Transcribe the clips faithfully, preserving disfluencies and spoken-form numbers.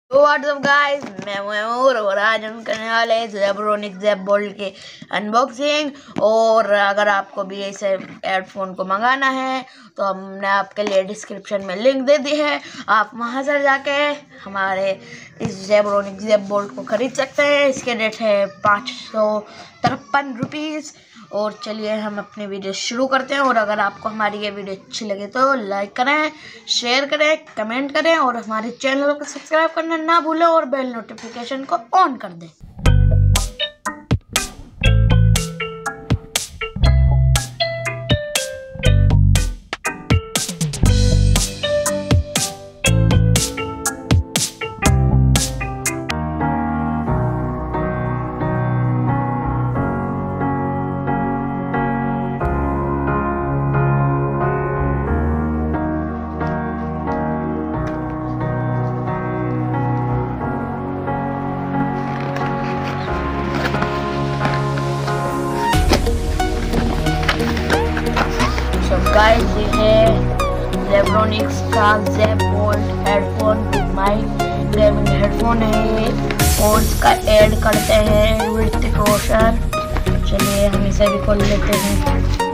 तो WhatsApp guys, मैं मयूर और आज हम करने वाले हैं जेब्रोनिक्स ज़ेप बोल्ट के अनबॉक्सिंग। और अगर आपको भी ऐसे हेडफोन को मंगाना है तो हमने आपके लिए डिस्क्रिप्शन में लिंक दे दी है, आप वहां से जाके हमारे इस जेब्रोनिक्स ज़ेप बोल्ट को खरीद सकते हैं। इसके रेट है पाँच सौ तिरपन रुपीज़। और चलिए हम अपनी वीडियो शुरू करते हैं। और अगर आपको हमारी ये वीडियो अच्छी लगे तो लाइक करें, शेयर करें, कमेंट करें और हमारे चैनल को सब्सक्राइब करना ना भूलें और बेल नोटिफिकेशन को ऑन कर दें। गाइस, ये है जेब्रोनिक्स का Zeb Bolt headphone, mic gaming headphone है और इसका ऐड करते हैं ऋतिक रोशन। चलिए हम इसे भी खोल लेते हैं।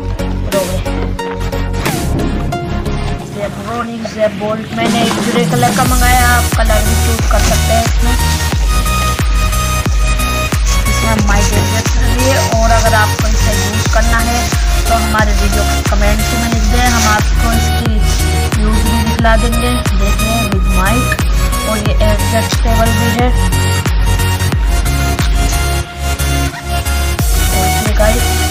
जेब्रोनिक्स ज़ेप बोल्ट मैंने एक ग्रे कलर का मंगाया, आप कलर भी चूज कर सकते हैं। इसमें इसमें माइक एडजस्ट करिए और अगर आपको इसे यूज करना है तो हमारे वीडियो को कमेंट में लिख दें, हम आपको इसकी यूज भी दिखला देंगे। देखिए विद माइक और ये एडजस्टेबल भी है। गाइस